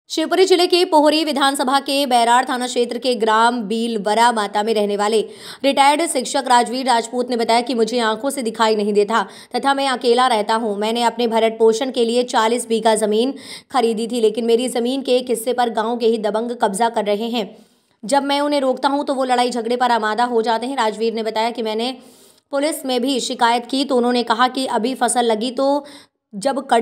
शिवपुरी जिले के पोहरी विधानसभा के बैराड़ थाना क्षेत्र के ग्राम बीलवरा माता में रहने वाले रिटायर्ड शिक्षक राजवीर राजपूत ने बताया कि मुझे आंखों से दिखाई नहीं देता तथा मैं अकेला रहता हूं। मैंने अपने भरण पोषण के लिए 40 बीघा जमीन खरीदी थी, लेकिन मेरी जमीन के एक हिस्से पर गांव के ही दबंग कब्जा कर रहे हैं। जब मैं उन्हें रोकता हूं तो वो लड़ाई झगड़े पर आमादा हो जाते हैं। राजवीर ने बताया कि मैंने पुलिस में भी शिकायत की तो उन्होंने कहा कि अभी फसल लगी तो जब कट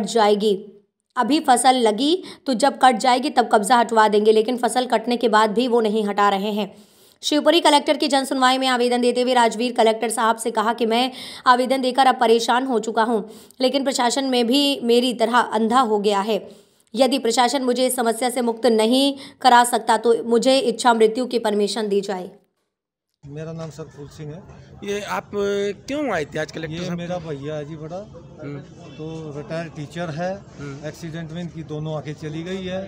जाएगी तब कब्जा हटवा देंगे, लेकिन फसल कटने के बाद भी वो नहीं हटा रहे हैं। शिवपुरी कलेक्टर की जनसुनवाई में आवेदन देते हुए राजवीर कलेक्टर साहब से कहा कि मैं आवेदन देकर अब परेशान हो चुका हूं, लेकिन प्रशासन में भी मेरी तरह अंधा हो गया है। यदि प्रशासन मुझे इस समस्या से मुक्त नहीं करा सकता तो मुझे इच्छा मृत्यु की परमिशन दी जाए। मेरा नाम सर फूल सिंह है। ये आप क्यों आए थे आज कलेक्टर साहब? मेरा भैया है जी बड़ा, तो रिटायर्ड टीचर है। एक्सीडेंट में इनकी दोनों आंखें चली गई है।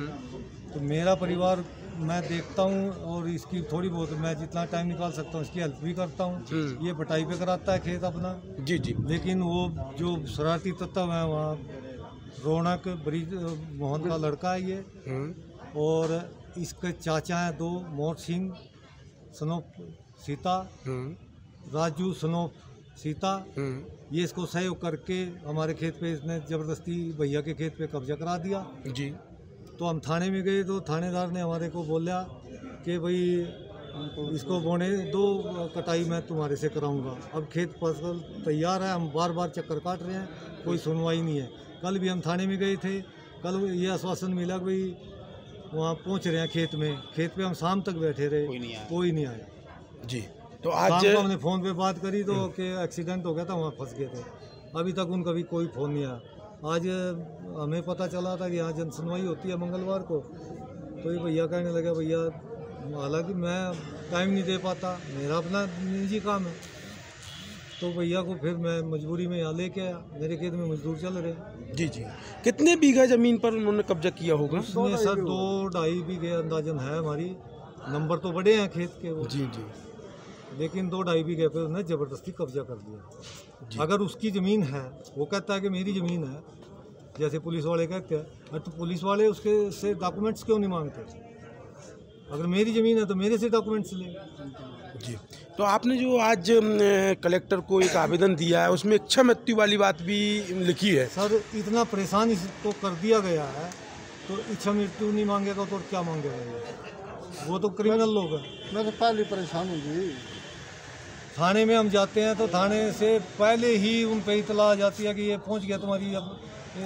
तो मेरा परिवार मैं देखता हूँ और इसकी थोड़ी बहुत मैं जितना टाइम निकाल सकता हूँ इसकी हेल्प भी करता हूँ। ये बटाई पे कराता है खेत अपना। जी। लेकिन वो जो शरारती तत्व है वहाँ रौनक ब्रिज मोहन का लड़का है ये, और इसके चाचा हैं दो, मोहन सिंह सनोप सीता, राजू सनोप सीता। ये इसको सहयोग करके हमारे खेत पे इसने जबरदस्ती भैया के खेत पे कब्जा करा दिया जी। तो हम थाने में गए तो थानेदार ने हमारे को बोला कि भाई इसको बोने दो, कटाई मैं तुम्हारे से कराऊंगा। अब खेत फसल तैयार है, हम बार बार चक्कर काट रहे हैं, कोई सुनवाई नहीं है। कल भी हम थाने में गए थे, कल ये आश्वासन मिला कि भाई वहाँ पहुँच रहे हैं खेत पे हम शाम तक बैठे रहे, कोई नहीं आया जी। तो आज हमने फ़ोन पे बात करी तो कि एक्सीडेंट हो गया था, वहाँ फंस गए थे। अभी तक उनका भी कोई फ़ोन नहीं आया। आज हमें पता चला था कि यहाँ जनसुनवाई होती है मंगलवार को, तो ये भैया कहने लगा भैया हालांकि मैं टाइम नहीं दे पाता, मेरा अपना निजी काम है। तो भैया को फिर मैं मजबूरी में यहाँ लेके आया। मेरे खेत में मजदूर चल रहे। जी। कितने बीघा जमीन पर उन्होंने कब्जा किया होगा? उसमें सर 2-2.5 बीघे अंदाजन है। हमारी नंबर तो बड़े हैं खेत के वो। जी। लेकिन 2-2.5 बीघे पे उसने जबरदस्ती कब्जा कर दिया। अगर उसकी ज़मीन है, वो कहता है कि मेरी ज़मीन है, जैसे पुलिस वाले कहते हैं, तो पुलिस वाले उसके से डॉक्यूमेंट्स क्यों नहीं मांगते? अगर मेरी ज़मीन है तो मेरे से डॉक्यूमेंट्स ले जी। तो आपने जो आज कलेक्टर को एक आवेदन दिया है उसमें इच्छा मृत्यु वाली बात भी लिखी है। सर इतना परेशान इसको कर दिया गया है तो इच्छा मृत्यु नहीं मांगेगा तो क्या मांगेगा? वो तो क्रिमिनल लोग हैं। मैं तो पहले परेशान हूँ जी। थाने में हम जाते हैं तो थाने से पहले ही उन पे इतला आ जाती है कि ये पहुंच गया तुम्हारी अब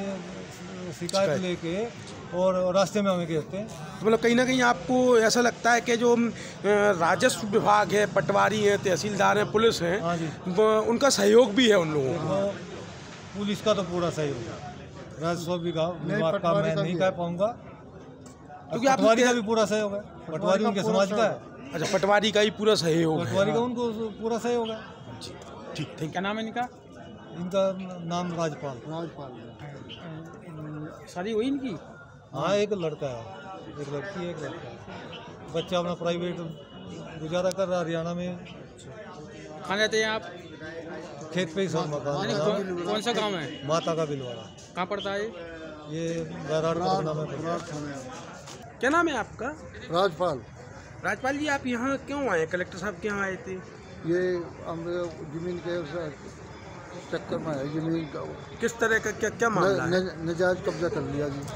शिकायत लेके, और रास्ते में हमें कहते हैं। तो मतलब कहीं ना कहीं आपको ऐसा लगता है कि जो राजस्व विभाग है, पटवारी है, तहसीलदार है, पुलिस है, हाँ जी, उनका सहयोग भी है उन लोगों को? पुलिस का तो पूरा सहयोग है। राजस्व विभाग का मैं नहीं कह पाऊँगा, क्योंकि पटवारी का भी पूरा सहयोग है। पटवारी उनके समाज का है। अच्छा, पटवारी का ही पूरा सहयोग, पटवारी का उनको पूरा सहयोग है। ठीक। क्या नाम है इनका? इनका नाम राजपाल। शादी हुई इनकी? हाँ, एक लड़का है, एक लड़की है, एक लड़का है। बच्चा अपना प्राइवेट गुजारा कर रहा हरियाणा में। कहाँ रहते हैं आप? खेत पे ही सब मकान। कौन सा गांव है? माता का बिलवाड़ा। कहाँ पड़ता है ये? बैराड़ में। क्या नाम है आपका? राजपाल जी, आप यहाँ क्यों आए? कलेक्टर साहब के यहाँ आए थे? ये हम जमीन के चक्कर में है। जमीन का किस तरह का क्या मामला है? नजायज कब्जा कर लिया जी।